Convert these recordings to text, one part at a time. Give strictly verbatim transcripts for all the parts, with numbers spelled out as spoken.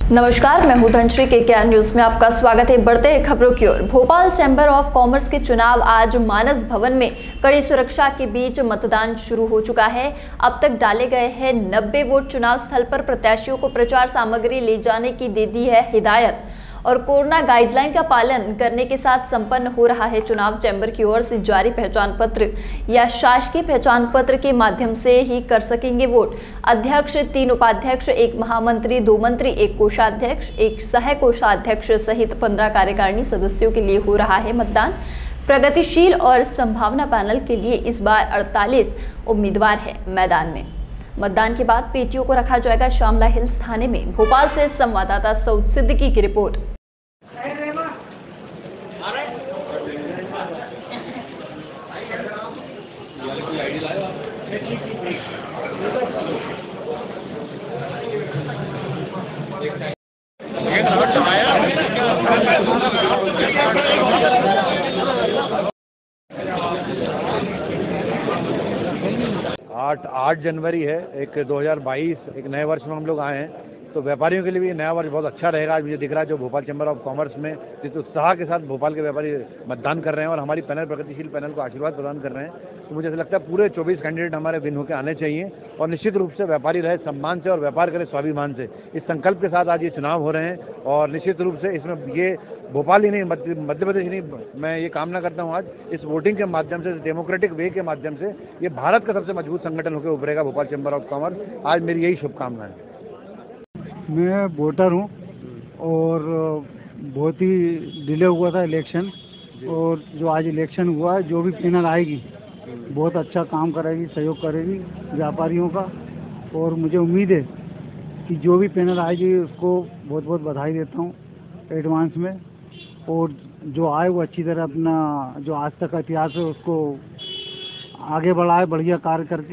नमस्कार, मैं हूं धनश्री। केकेआर न्यूज में आपका स्वागत है। बढ़ते खबरों की ओर। भोपाल चैंबर ऑफ कॉमर्स के चुनाव आज मानस भवन में कड़ी सुरक्षा के बीच मतदान शुरू हो चुका है। अब तक डाले गए हैं नब्बे वोट। चुनाव स्थल पर प्रत्याशियों को प्रचार सामग्री ले जाने की दे दी है हिदायत और कोरोना गाइडलाइन का पालन करने के साथ संपन्न हो रहा है चुनाव। चैंबर की ओर से जारी पहचान पत्र या शासकीय पहचान पत्र के माध्यम से ही कर सकेंगे वोट। अध्यक्ष, तीन उपाध्यक्ष, एक महामंत्री, दो मंत्री, एक कोषाध्यक्ष, एक सह कोषाध्यक्ष सहित पंद्रह कार्यकारिणी सदस्यों के लिए हो रहा है मतदान। प्रगतिशील और संभावना पैनल के लिए इस बार अड़तालीस उम्मीदवार है मैदान में। मतदान के बाद पेटियों को रखा जाएगा श्यामला हिल्स थाने में। भोपाल से संवाददाता सऊद सिद्दीकी की रिपोर्ट। आठ आठ जनवरी है, एक दो हज़ार बाईस, एक नए वर्ष में हम लोग आए हैं, तो व्यापारियों के लिए भी नया वर्ष बहुत अच्छा रहेगा। आज मुझे दिख रहा है जो भोपाल चैम्बर ऑफ कॉमर्स में जिस उत्साह के साथ भोपाल के व्यापारी मतदान कर रहे हैं और हमारी पैनल, प्रगतिशील पैनल को आशीर्वाद प्रदान कर रहे हैं, तो मुझे ऐसा लगता है पूरे चौबीस कैंडिडेट हमारे विन होकर आने चाहिए और निश्चित रूप से व्यापारी रहे सम्मान से और व्यापार करे स्वाभिमान से। इस संकल्प के साथ आज ये चुनाव हो रहे हैं और निश्चित रूप से इसमें ये भोपाल ही नहीं, मध्य प्रदेश ही नहीं, मैं ये कामना करता हूँ आज इस वोटिंग के माध्यम से, डेमोक्रेटिक वे के माध्यम से ये भारत का सबसे मजबूत संगठन होकर उभरेगा भोपाल चैम्बर ऑफ कॉमर्स। आज मेरी यही शुभकामना है। मैं वोटर हूँ और बहुत ही डिले हुआ था इलेक्शन, और जो आज इलेक्शन हुआ है, जो भी पैनल आएगी बहुत अच्छा काम करेगी, सहयोग करेगी व्यापारियों का, और मुझे उम्मीद है कि जो भी पैनल आएगी उसको बहुत बहुत बधाई देता हूँ एडवांस में, और जो आए वो अच्छी तरह अपना जो आज तक का इतिहास है उसको आगे बढ़ाए, बढ़िया कार्य करके।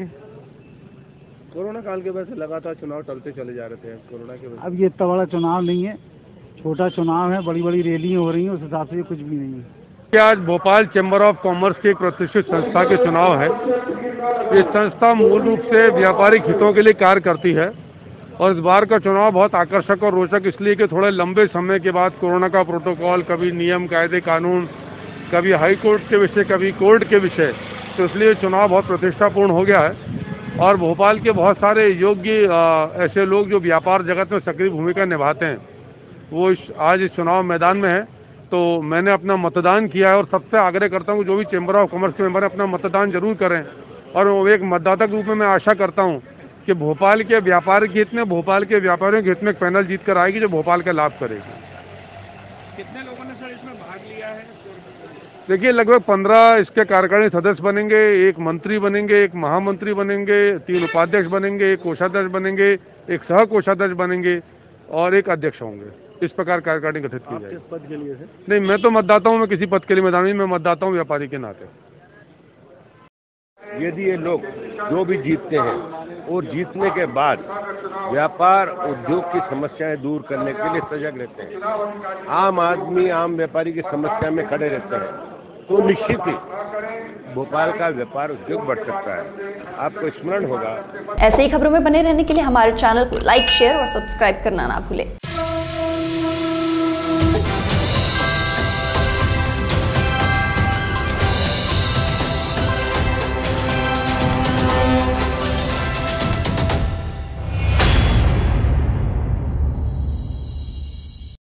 कोरोना काल के वजह से लगातार चुनाव टलते चले जा रहे थे, कोरोना के वजह। अब ये इतना बड़ा चुनाव नहीं है, छोटा चुनाव है, बड़ी बड़ी रैलियाँ हो रही हैं, उस हिसाब से ये कुछ भी नहीं है। आज भोपाल चैम्बर ऑफ कॉमर्स की एक प्रतिष्ठित संस्था के चुनाव है। ये संस्था मूल रूप से व्यापारिक हितों के लिए कार्य करती है और इस बार का चुनाव बहुत आकर्षक और रोचक इसलिए कि थोड़े लंबे समय के बाद कोरोना का प्रोटोकॉल, कभी नियम, कायदे, कानून, कभी हाई कोर्ट के विषय, कभी कोर्ट के विषय, तो इसलिए चुनाव बहुत प्रतिष्ठापूर्ण हो गया है। और भोपाल के बहुत सारे योग्य ऐसे लोग जो व्यापार जगत में सक्रिय भूमिका निभाते हैं वो इस, आज इस चुनाव मैदान में है। तो मैंने अपना मतदान किया है और सबसे आग्रह करता हूँ जो भी चैम्बर ऑफ कॉमर्स के मेंबर अपना मतदान जरूर करें। और वो एक मतदाता के रूप में मैं आशा करता हूँ कि भोपाल के व्यापारिक हित में, भोपाल के व्यापारियों के हित में एक पैनल जीत कर आएगी जो भोपाल का लाभ करेगी। कितने लोगों ने सर इसमें भाग लिया है? देखिए, लगभग पंद्रह इसके कार्यकारिणी सदस्य बनेंगे, एक मंत्री बनेंगे, एक महामंत्री बनेंगे, तीन उपाध्यक्ष बनेंगे, एक कोषाध्यक्ष बनेंगे, एक सह कोषाध्यक्ष बनेंगे और एक अध्यक्ष होंगे। इस प्रकार कार्यकारिणी गठित की जाएगी। किस पद के लिए है? नहीं, मैं तो मतदाता हूँ, मैं किसी पद के लिए मैदान में, मैं मतदाता हूँ व्यापारी के नाते। यदि ये लोग जो भी जीतते हैं और जीतने के बाद व्यापार उद्योग की समस्याएं दूर करने के लिए सजग रहते हैं, आम आदमी, आम व्यापारी की समस्या में खड़े रहते हैं, तो निश्चित ही भोपाल का व्यापार उद्योग बढ़ सकता है। आपको स्मरण होगा। ऐसे ही खबरों में बने रहने के लिए हमारे चैनल को लाइक, शेयर और सब्सक्राइब करना ना भूलें।